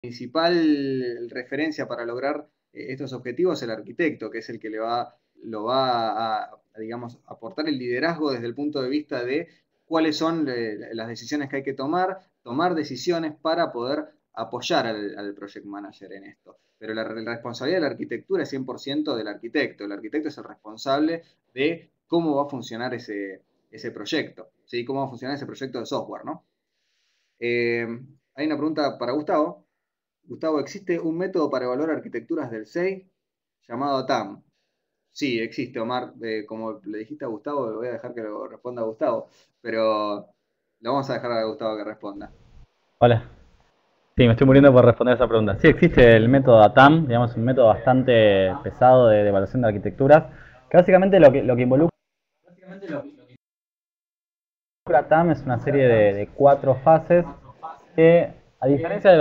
principal referencia para lograr estos objetivos es el arquitecto, que es el que lo va digamos, aportar el liderazgo desde el punto de vista de cuáles son las decisiones que hay que tomar decisiones para poder apoyar al project manager en esto. Pero la responsabilidad de la arquitectura es 100% del arquitecto. El arquitecto es el responsable de cómo va a funcionar ese proyecto, ¿sí? Cómo va a funcionar ese proyecto de software, ¿no? Eh, Hay una pregunta para Gustavo. Gustavo, ¿existe un método para evaluar arquitecturas del SEI llamado TAM? Sí, existe, Omar. Como le dijiste a Gustavo, le voy a dejar que lo responda a Gustavo, pero lo vamos a dejar a Gustavo que responda. Hola. Sí, me estoy muriendo por responder esa pregunta. Sí, existe el método ATAM, digamos, un método bastante pesado de evaluación de arquitecturas, que básicamente lo que involucra ATAM es una serie de 4 fases que, a diferencia de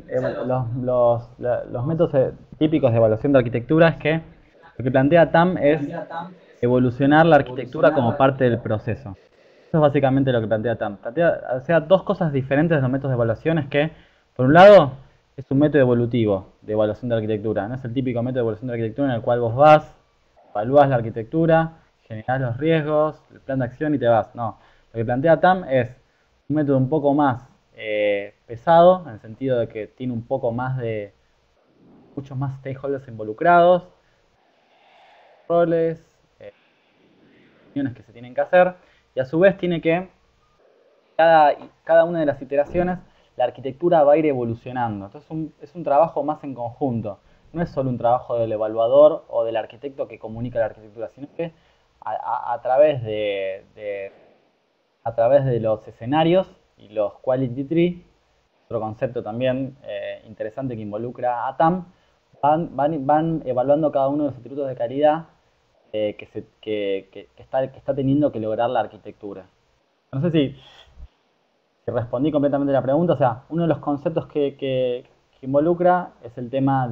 los métodos típicos de evaluación de arquitectura, es que lo que plantea ATAM es evolucionar la arquitectura como parte del proceso. Eso es básicamente lo que plantea TAM. Plantea, o sea, 2 cosas diferentes de los métodos de evaluación es que, por un lado, es un método evolutivo de evaluación de arquitectura. No es el típico método de evaluación de arquitectura en el cual vos vas, evalúas la arquitectura, generás los riesgos, el plan de acción y te vas. No. Lo que plantea TAM es un método un poco más pesado, en el sentido de que tiene un poco más de muchos más stakeholders involucrados, roles, acciones que se tienen que hacer, y a su vez tiene que cada una de las iteraciones, la arquitectura va a ir evolucionando. Entonces es un trabajo más en conjunto. No es solo un trabajo del evaluador o del arquitecto que comunica la arquitectura, sino que a través a través de los escenarios y los quality tree, otro concepto también interesante que involucra a TAM, van evaluando cada uno de los atributos de calidad que está teniendo que lograr la arquitectura. No sé si respondí completamente la pregunta. O sea, uno de los conceptos que involucra es el tema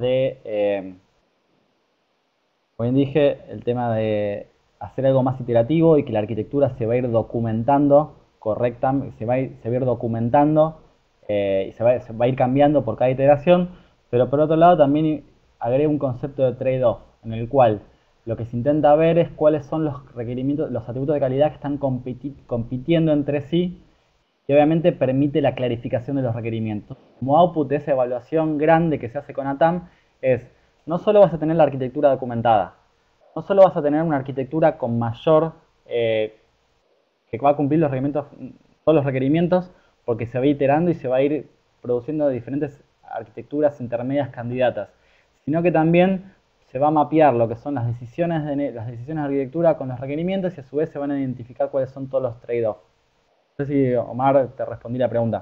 como bien dije, el tema de hacer algo más iterativo y que la arquitectura se va a ir documentando correctamente, se va a ir documentando y se va a ir cambiando por cada iteración, pero por otro lado también agrega un concepto de trade-off, en el cual lo que se intenta ver es cuáles son los requerimientos, los atributos de calidad que están compitiendo entre sí, y obviamente permite la clarificación de los requerimientos. Como output de esa evaluación grande que se hace con ATAM es, no solo vas a tener la arquitectura documentada, no solo vas a tener una arquitectura con mayor, que va a cumplir todos los requerimientos, porque se va iterando y se va a ir produciendo diferentes arquitecturas intermedias candidatas, sino que también se va a mapear lo que son las decisiones de arquitectura con los requerimientos, y a su vez se van a identificar cuáles son todos los trade-offs. No sé si, Omar, te respondí la pregunta.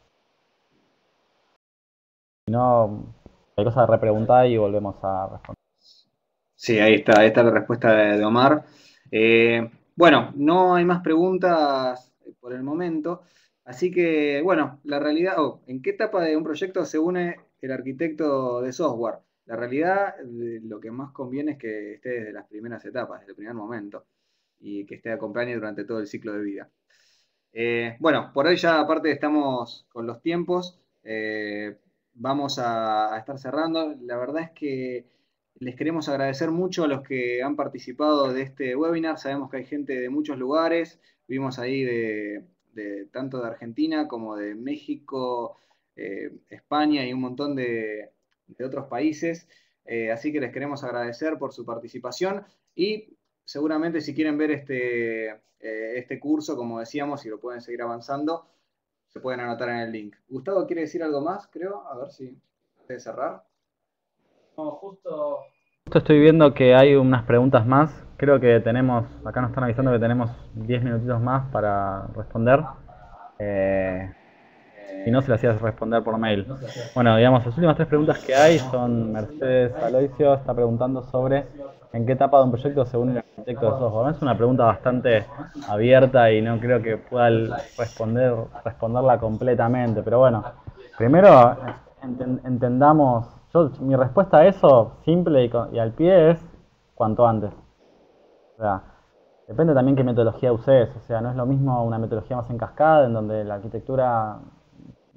Si no, hay cosa de repreguntar y volvemos a responder. Sí, ahí está la respuesta de Omar. Bueno, no hay más preguntas por el momento, así que, bueno, la realidad, ¿en qué etapa de un proyecto se une el arquitecto de software? La realidad, lo que más conviene es que esté desde las primeras etapas, desde el primer momento, y que esté acompañado durante todo el ciclo de vida. Bueno, por ahí ya aparte estamos con los tiempos, vamos a estar cerrando. La verdad es que les queremos agradecer mucho a los que han participado de este webinar. Sabemos que hay gente de muchos lugares, vimos ahí tanto de Argentina como de México, España y un montón de otros países. Así que les queremos agradecer por su participación y seguramente si quieren ver este curso, como decíamos, y lo pueden seguir avanzando, se pueden anotar en el link. Gustavo quiere decir algo más, creo, a ver si antes de cerrar. No, justo estoy viendo que hay unas preguntas más. Creo que acá nos están avisando que tenemos 10 minutitos más para responder. Eh, Si no, se las hacías responder por mail. Bueno, digamos, las últimas 3 preguntas que hay son: Mercedes Aloisio está preguntando sobre en qué etapa de un proyecto se une el arquitecto de software. Es una pregunta bastante abierta y no creo que pueda responderla completamente. Pero bueno, primero entendamos, mi respuesta a eso, simple y al pie, es cuanto antes. O sea, depende también qué metodología uses. O sea, no es lo mismo una metodología más en cascada, en donde la arquitectura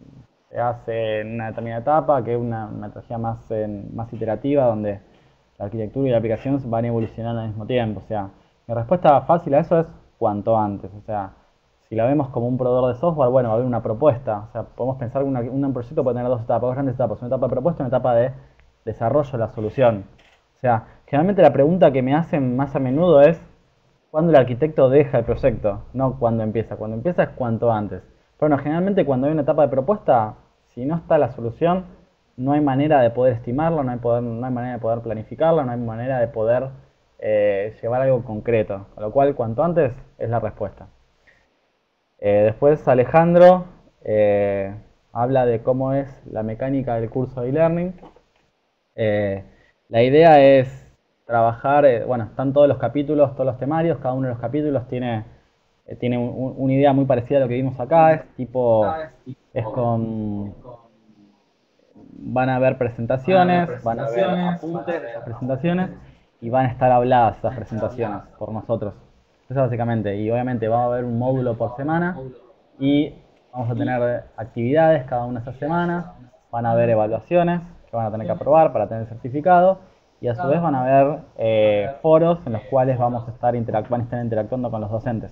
se hace en una determinada etapa, que es una metodología más iterativa, donde la arquitectura y la aplicación van evolucionando al mismo tiempo. O sea, mi respuesta fácil a eso es cuanto antes. O sea, si la vemos como un proveedor de software, bueno, va a haber una propuesta. O sea, podemos pensar que un proyecto puede tener dos etapas, dos grandes etapas, una etapa de propuesta y una etapa de desarrollo de la solución. O sea, generalmente la pregunta que me hacen más a menudo es ¿cuándo el arquitecto deja el proyecto? No cuándo empieza. Cuando empieza es cuanto antes. Pero bueno, generalmente cuando hay una etapa de propuesta, si no está la solución, no hay manera de poder estimarla, no hay manera de poder planificarla, no hay manera de poder llevar algo concreto. Con lo cual, cuanto antes es la respuesta. Después Alejandro eh, habla de cómo es la mecánica del curso de e-learning. Eh, la idea es trabajar, bueno, están todos los capítulos, todos los temarios, cada uno de los capítulos tiene una idea muy parecida a lo que vimos acá, es tipo, es con, van a haber presentaciones, van a haber apuntes de esas presentaciones y van a estar habladas esas presentaciones por nosotros. Eso básicamente, y obviamente va a haber un módulo por semana y vamos a tener actividades cada una de esas semanas, van a haber evaluaciones que van a tener que aprobar para tener el certificado y a su vez van a haber foros en los cuales vamos a estar van a estar interactuando con los docentes.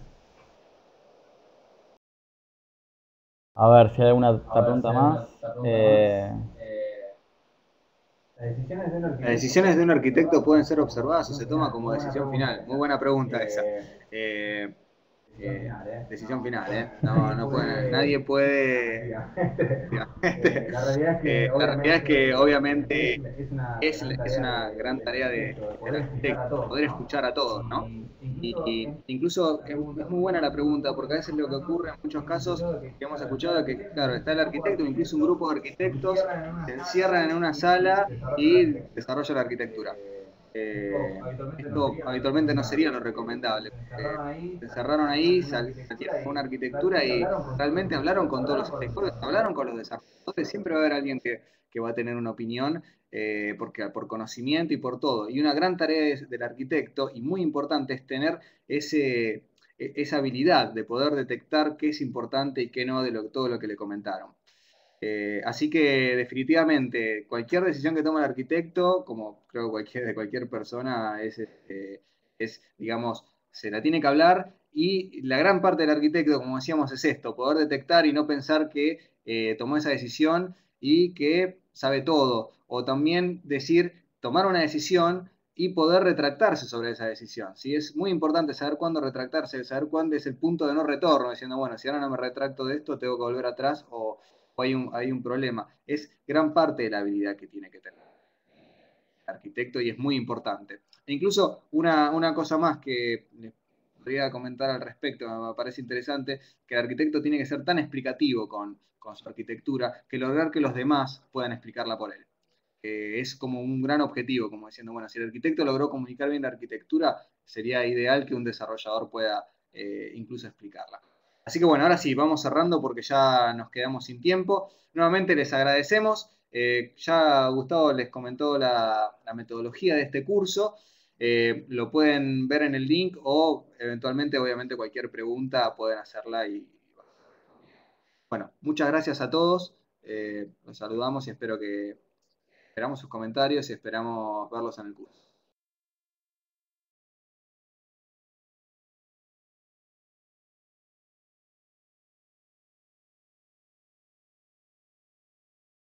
A ver si hay alguna otra pregunta más. ¿Las decisiones de un arquitecto pueden ser observadas o se toma como decisión final? Muy buena pregunta esa. Eh, Decisión final, ¿eh? No, no pueden, nadie puede. La realidad es que obviamente es una gran tarea del arquitecto, poder escuchar a todos, ¿no? Y incluso es muy buena la pregunta, porque a veces lo que ocurre en muchos casos que hemos escuchado es que, claro, está el arquitecto, incluso un grupo de arquitectos se encierran en una sala y desarrollan la arquitectura. Esto habitualmente no sería lo recomendable. Se encerraron ahí, salieron con una arquitectura y realmente hablaron con todos los sectores, hablaron con los desarrolladores, siempre va a haber alguien que va a tener una opinión, porque, por conocimiento y por todo. Y una gran tarea del arquitecto, y muy importante, es tener esa habilidad de poder detectar qué es importante y qué no de todo lo que le comentaron. Así que definitivamente cualquier decisión que toma el arquitecto, como creo de cualquier persona, digamos, se la tiene que hablar y la gran parte del arquitecto, como decíamos, es esto, poder detectar y no pensar que tomó esa decisión y que sabe todo. O también decir, tomar una decisión y poder retractarse sobre esa decisión. ¿Sí? Es muy importante saber cuándo retractarse, saber cuándo es el punto de no retorno, diciendo, bueno, si ahora no me retracto de esto, tengo que volver atrás o hay un problema. Es gran parte de la habilidad que tiene que tener el arquitecto y es muy importante. E incluso una cosa más que les podría comentar al respecto, me parece interesante, que el arquitecto tiene que ser tan explicativo con su arquitectura que lograr que los demás puedan explicarla por él. Es como un gran objetivo, como diciendo, bueno, si el arquitecto logró comunicar bien la arquitectura, sería ideal que un desarrollador pueda incluso explicarla. Así que bueno, ahora sí, vamos cerrando porque ya nos quedamos sin tiempo. Nuevamente les agradecemos. Ya Gustavo les comentó la metodología de este curso. Lo pueden ver en el link o eventualmente, obviamente, cualquier pregunta pueden hacerla y bueno, muchas gracias a todos. Los saludamos y espero que esperamos sus comentarios y esperamos verlos en el curso.